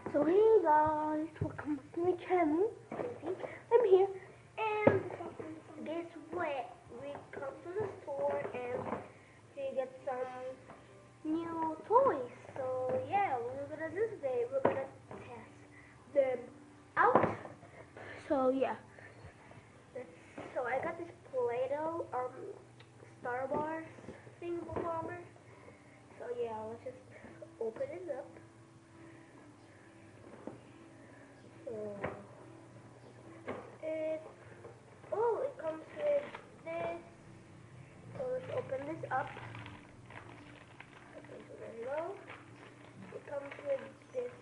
So hey guys, welcome back to my channel. I'm here, and guess what? We come to the store and we get some new toys. So yeah, we're gonna do today. We're gonna test them out. So yeah, so I got this Play-Doh Star Wars thing bomber. So yeah, let's just open it up. It comes with this. So let's open this up. Okay, so there you go. It comes with this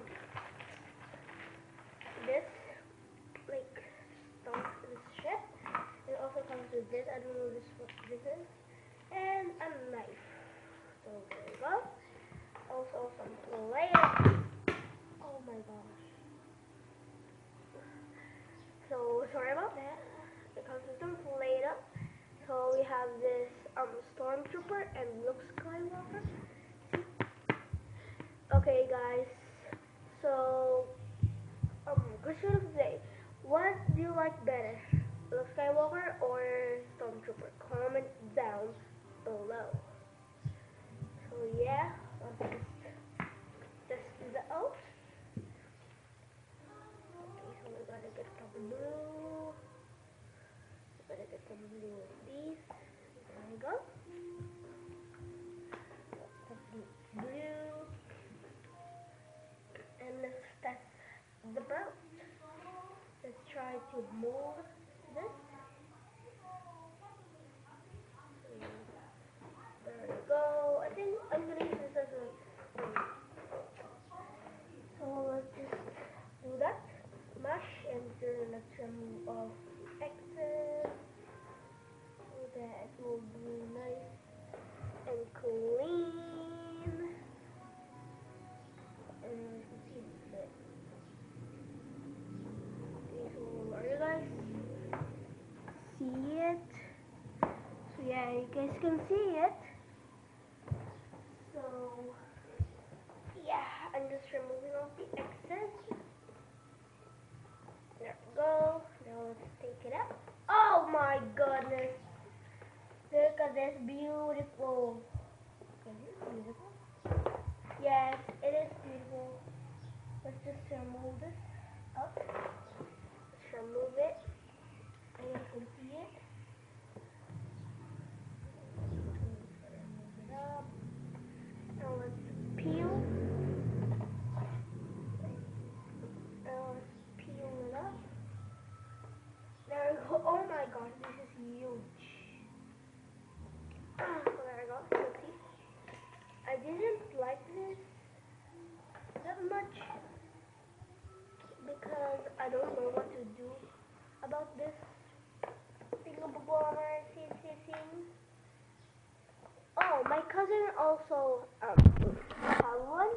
this like stuff, this shit. It also comes with this. I don't know what this is, and a knife. So there you go. Also some Play-Doh. Oh my gosh. So sorry about that. It comes with some Play-Doh. So we have this Stormtrooper and Luke Skywalker. Okay guys. So question of the day. What do you like better? Luke Skywalker or Stormtrooper? Comment down below. So yeah, let's just test it out. Gotta get some blue. Gotta get some blue with these. There we go. Blue. And let's test the brown. Let's try to mold this. There we go. I think I'm gonna use this as a so let's just do that. Mash and then let's remove off excess so that it will be nice and clean. And you can see that. Okay, so are you guys see it? So yeah, you guys can see it. So yeah, I'm just removing off the excess. There we go. Now let's take it out. Oh my goodness. Look at this beautiful. Okay, is it beautiful? Yes, it is beautiful. Let's just remove this up. Let's remove it. And you can see it. Remove it up. Now let's peel. There we go. Oh my god, this is huge. So there we go. You see, I didn't like this that much because I don't know what to do about this thingamabomer thing. Oh, my cousin also had one.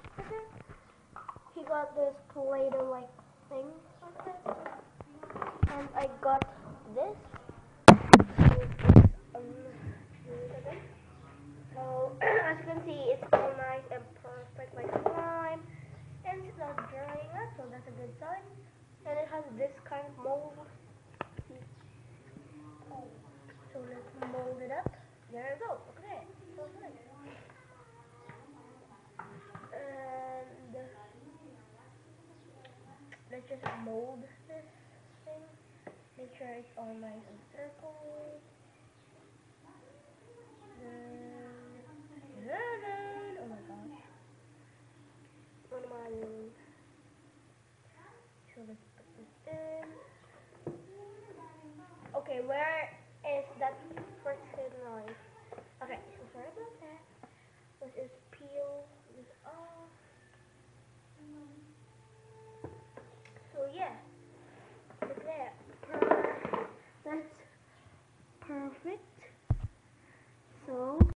He got this Play-Doh like thing like that. And I got this. So as you can see, it's all nice and perfect like slime, and it's not drying up, so that's a good sign. And it has this kind of mold. So let's mold it up. There we go. Look at it. So nice. And let's just mold this thing. Make sure it's all nice and circles.